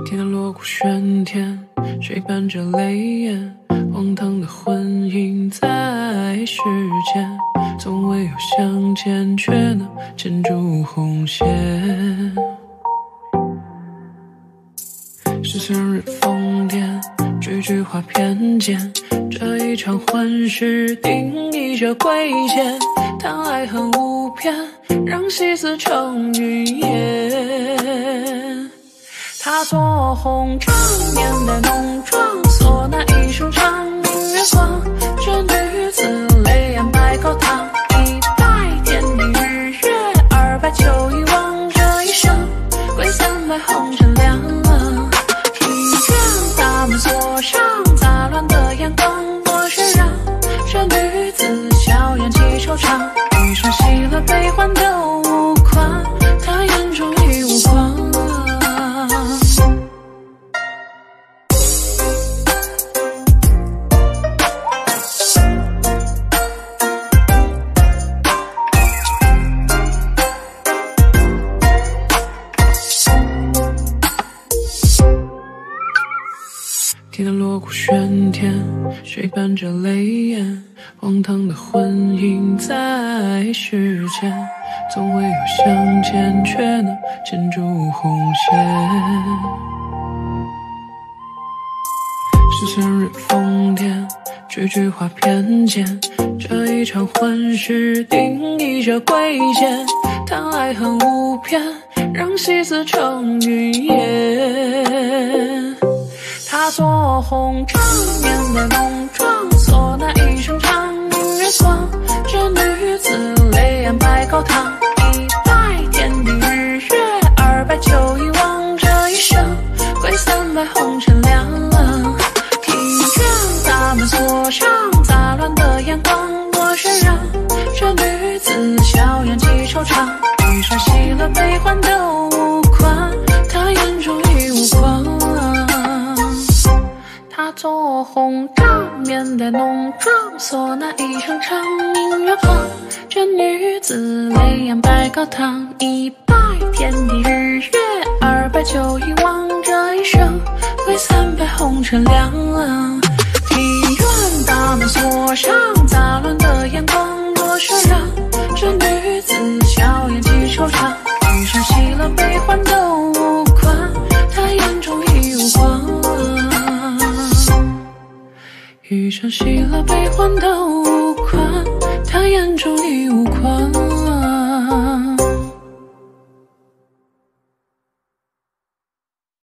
天堂锣鼓喧天，谁伴着泪眼？荒唐的婚姻在世间，从未有相见，却能牵住红线。是生日疯癫，句句话偏见，这一场婚事定义着贵贱，谈爱恨无边，让戏子成云烟。她做红帐面带浓妆，锁那一声长明月光。这女子泪眼白高堂，一拜天地日月，二拜秋意望。这一生归三拜红尘凉。庭院大门锁上，杂乱的眼光我释然。这女子笑颜几惆怅，余生喜乐悲欢都无关，她眼中已无光。天堂锣鼓喧天，谁伴着泪眼？荒唐的婚姻在世间，从未有相见，却能牵住红线。是生日疯癫，句句话偏见，这一场婚事定义着贵贱，谈爱恨无边，让戏子成云烟。她做红帐面带浓妆，锁那一声长明月光。这女子泪眼白高堂，一拜天地日月，二拜秋意望。这一生归三拜红尘凉。庭院大门锁上，杂乱的眼光我释然。这女子笑颜几惆怅，余生喜乐悲欢都无关，她眼中已无光。她做红帐面带浓妆，锁那一声长明月光。这女子泪眼白高堂，一拜天地日月，二拜秋意望。这一生归三拜红尘凉。庭院大门锁上，杂乱的眼光我释然。这女子笑颜几惆怅，余生喜乐悲欢都无关，她眼中已无光。余生喜乐悲欢都无关，她眼中已无光。